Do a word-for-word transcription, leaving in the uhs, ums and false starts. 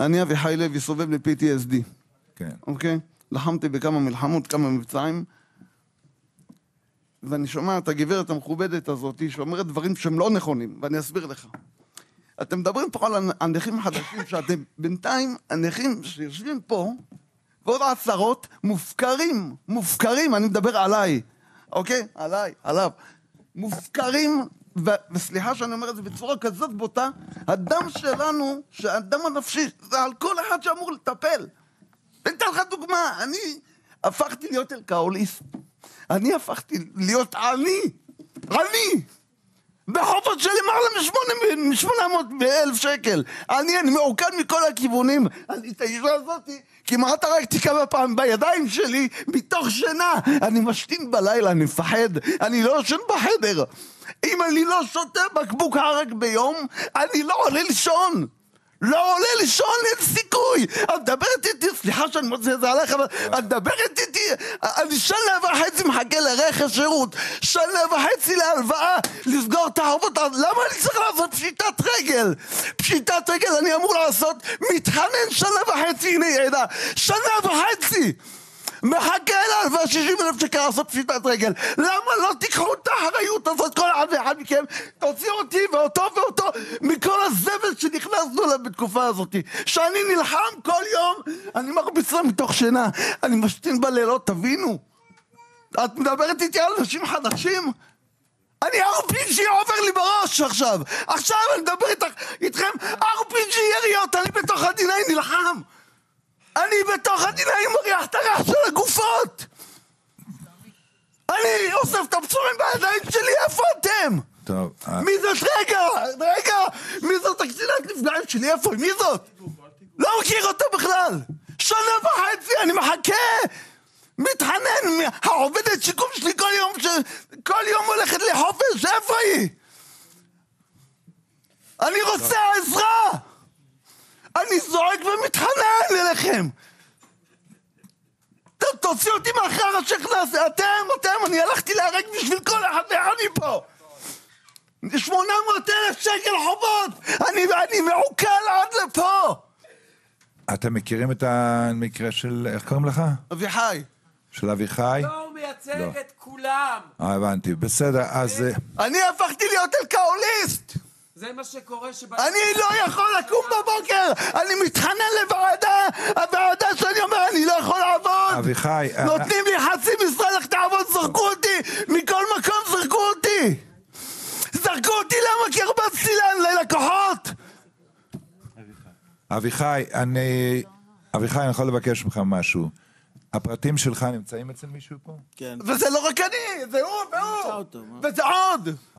אני אביחי לוי, סובב ל-פי טי אס די. כן. אוקיי? לחמתי בכמה מלחמות, כמה מבצעים, ואני שומע את הגברת המכובדת הזאת, שאומרת דברים שהם לא נכונים, ואני אסביר לך. אתם מדברים פה על הנכים החדשים, שאתם בינתיים, הנכים שיושבים פה, ועוד עשרות, מופקרים, מופקרים, אני מדבר עליי, אוקיי? עליי, עליו. מופקרים, ו- וסליחה שאני אומר את זה בצורה כזאת בוטה, הדם שלנו, שהדם הנפשי, זה על כל אחד שאמור לטפל. אני אתן לך דוגמה, אני הפכתי להיות אלכוהוליסט, אני הפכתי להיות עני, עני, בחובות שלי מעלה משמונה מאות אלף שקל, אני, אני מעוקן מכל הכיוונים, אני את האישה הזאת כמעט הרגתי כמה פעמים בידיים שלי, מתוך שינה, אני משתין בלילה, אני מפחד, אני לא ישן בחדר, אם אני לא שותה בקבוק הרג ביום, אני לא עולה לישון. לא עולה לישון, אין סיכוי. את מדברת איתי, סליחה שאני מוצא את זה עליך, אבל את מדברת איתי, אני שנה וחצי מחכה לרכש שירות, שנה וחצי להלוואה, לסגור את החובות, למה אני צריך לעשות פשיטת רגל? פשיטת רגל אני אמור לעשות, מתחנן שנה וחצי, הנה ידע, שנה וחצי. מחכה להלוואה שישים אלף שקל לעשות פשיטת רגל. למה לא תיקחו את האחריות הזאת, כל אחד ואחד מכם, תוציאו אותי ואותו ואותו מכל הזבל שנכנסנו אליו בתקופה הזאת, שאני נלחם כל יום, אני מרביצה מתוך שינה, אני משתין בלילות, תבינו. את מדברת איתי על אנשים חדשים? אני אר פי ג'י עובר לי בראש עכשיו, עכשיו אני מדבר איתכם, אר פי ג'י יריות, אני בתוך הדיני נלחם, אני בתוך הדיני מריח את הריח של הגופות, אני אוסף את הפצועים בידיים שלי, איפה אתם? טוב, מי זאת? רגע, רגע, מי זאת הקצינת נפגעים שלי? איפה? מי זאת? לא מכיר אותה בכלל, שנה וחצי אני מחכה, מתחנן, העובדת שיקום שלי כל יום, כל יום הולכת לחופש, איפה היא? אני רוצה עזרה, אני זועק ומתחנן אליכם, תוציאו אותי מאחר השכנס, אתם, אתם, אני הלכתי להרג בשביל כל אחד ואחד מפה, שמונה מאות אלף שקל חובות, אני, אני מעוקל עד לפה. אתם מכירים את המקרה של, איך קוראים לך? אביחי. של אביחי? לא, הוא מייצג את כולם. אה, הבנתי, בסדר, אז... אני הפכתי להיות אלכוהוליסט. זה מה שקורה שבא... אני לא יכול לקום בבוקר, אני מתחנן לוועדה, הוועדה שאני אומר אני לא יכול לעבוד. אביחי... נותנים לי חצי משרה לך תעבוד, זרקו אותי, מכל מקום זרקו אותי. זרקו אותי למה? כי הרבצתי ללקוחות. אביחי, אני... אביחי, אני יכול לבקש ממך משהו. הפרטים שלך נמצאים אצל מישהו פה? כן. וזה לא רק אני, זה הוא והוא, וזה עוד.